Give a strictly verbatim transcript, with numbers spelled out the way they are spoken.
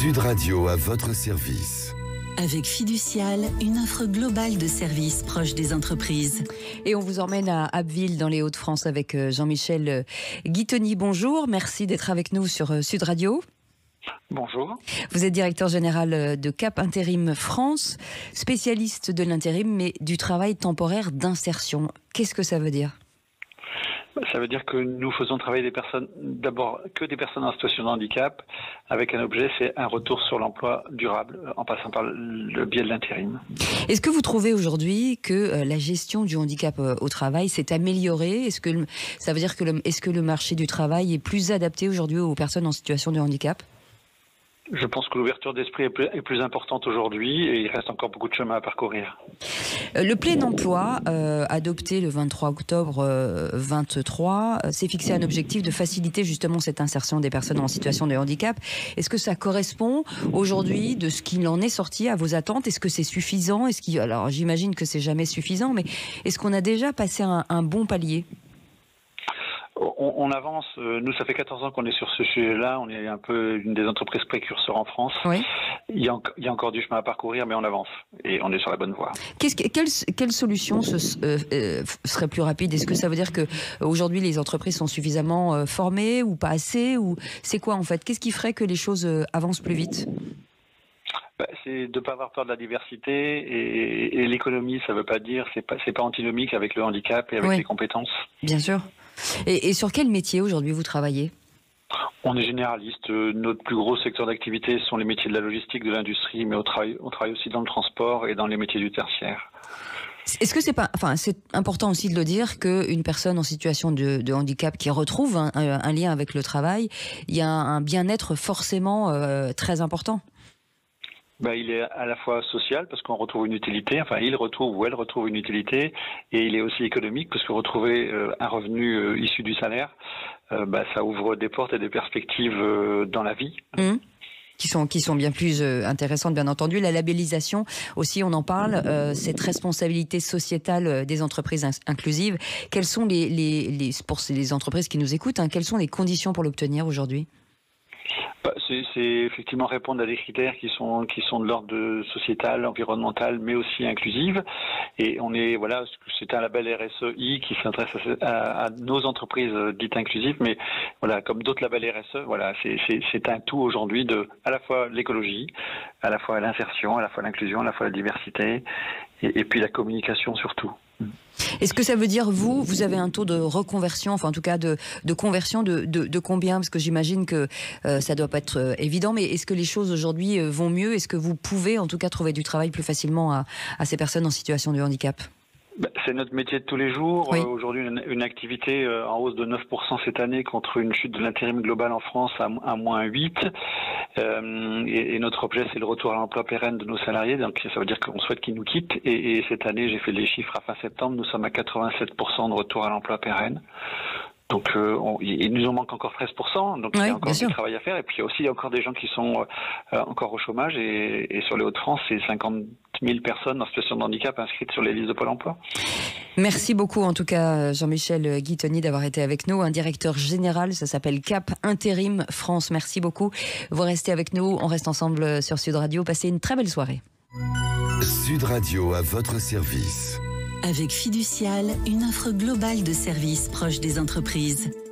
Sud Radio à votre service. Avec Fiducial, une offre globale de services proches des entreprises. Et on vous emmène à Abbeville, dans les Hauts-de-France, avec Jean-Michel Guitoni. Bonjour, merci d'être avec nous sur Sud Radio. Bonjour. Vous êtes directeur général de Cap Intérim France, spécialiste de l'intérim, mais du travail temporaire d'insertion. Qu'est-ce que ça veut dire ? Ça veut dire que nous faisons travailler des personnes, d'abord que des personnes en situation de handicap, avec un objet, c'est un retour sur l'emploi durable, en passant par le biais de l'intérim. Est-ce que vous trouvez aujourd'hui que la gestion du handicap au travail s'est améliorée ? Est-ce que ça veut dire que le, est-ce que le marché du travail est plus adapté aujourd'hui aux personnes en situation de handicap ? Je pense que l'ouverture d'esprit est plus, est plus importante aujourd'hui et il reste encore beaucoup de chemin à parcourir. Le plein emploi, euh, adopté le vingt-trois octobre euh, vingt-trois, euh, s'est fixé un objectif de faciliter justement cette insertion des personnes en situation de handicap. Est-ce que ça correspond aujourd'hui de ce qu'il en est sorti à vos attentes ? Est-ce que c'est suffisant ? Est-ce qu'il... Alors j'imagine que c'est jamais suffisant, mais est-ce qu'on a déjà passé un, un bon palier ? On, on avance, nous ça fait quatorze ans qu'on est sur ce sujet-là, on est un peu une des entreprises précurseurs en France. Oui. Il y a, il y a encore du chemin à parcourir, mais on avance et on est sur la bonne voie. Qu'est-ce que, quelle, quelle solution ce, euh, euh, serait plus rapide ? Est-ce que ça veut dire que aujourd'hui les entreprises sont suffisamment euh, formées ou pas assez, ou c'est quoi en fait ? Qu'est-ce qui ferait que les choses euh, avancent plus vite ? C'est de ne pas avoir peur de la diversité et, et l'économie, ça ne veut pas dire, c'est pas, c'est pas antinomique avec le handicap et avec oui. les compétences. Bien sûr. Et, et sur quel métier aujourd'hui vous travaillez ? On est généraliste. Notre plus gros secteur d'activité sont les métiers de la logistique, de l'industrie, mais on travaille, on travaille aussi dans le transport et dans les métiers du tertiaire. Est-ce que c'est pas, enfin, c'est important aussi de le dire qu'une personne en situation de, de handicap qui retrouve un, un lien avec le travail, il y a un bien-être forcément euh, très important. Ben, il est à la fois social parce qu'on retrouve une utilité, enfin il retrouve ou elle retrouve une utilité, et il est aussi économique parce que retrouver euh, un revenu euh, issu du salaire, euh, ben, ça ouvre des portes et des perspectives euh, dans la vie. Mmh. Qui sont, qui sont bien plus euh, intéressantes, bien entendu. La labellisation aussi, on en parle, euh, cette responsabilité sociétale des entreprises in- inclusives. Quelles sont les, les, les, pour les entreprises qui nous écoutent, hein, quelles sont les conditions pour l'obtenir aujourd'hui ? Bah, c'est, c'est effectivement répondre à des critères qui sont qui sont de l'ordre de sociétal, environnemental, mais aussi inclusive. Et on est voilà, c'est un label R S E I qui s'adresse à, à, à nos entreprises dites inclusives, mais voilà, comme d'autres labels R S E, voilà, c'est, c'est, c'est un tout aujourd'hui de à la fois l'écologie, à la fois l'insertion, à la fois l'inclusion, à la fois la diversité, et, et puis la communication surtout. Est-ce que ça veut dire, vous, vous avez un taux de reconversion, enfin en tout cas de, de conversion de, de, de combien ? Parce que j'imagine que euh, ça ne doit pas être euh, évident, mais est-ce que les choses aujourd'hui euh, vont mieux ? Est-ce que vous pouvez en tout cas trouver du travail plus facilement à, à ces personnes en situation de handicap ? C'est notre métier de tous les jours. Oui. Euh, aujourd'hui, une, une activité euh, en hausse de neuf pour cent cette année contre une chute de l'intérim global en France à, à moins huit. Euh, et, et notre objet, c'est le retour à l'emploi pérenne de nos salariés. Donc, ça veut dire qu'on souhaite qu'ils nous quittent. Et, et cette année, j'ai fait les chiffres à fin septembre. Nous sommes à quatre-vingt-sept pour cent de retour à l'emploi pérenne. Donc, euh, on, il nous en manque encore treize pour cent, donc oui, il y a encore du travail à faire. Et puis, il y a aussi encore des gens qui sont euh, encore au chômage. Et, et sur les Hauts-de-France, c'est cinquante mille personnes en situation de handicap inscrites sur les listes de Pôle emploi. Merci beaucoup, en tout cas, Jean-Michel Guitoni, d'avoir été avec nous. Un directeur général, ça s'appelle Cap Intérim France. Merci beaucoup. Vous restez avec nous. On reste ensemble sur Sud Radio. Passez une très belle soirée. Sud Radio à votre service. Avec Fiducial, une offre globale de services proches des entreprises.